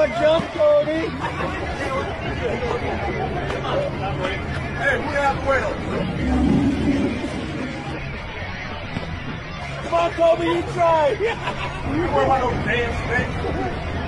on, jump, Cody. Hey, muy afuera. Come on, Kobe, you try. You worry about those damn snakes.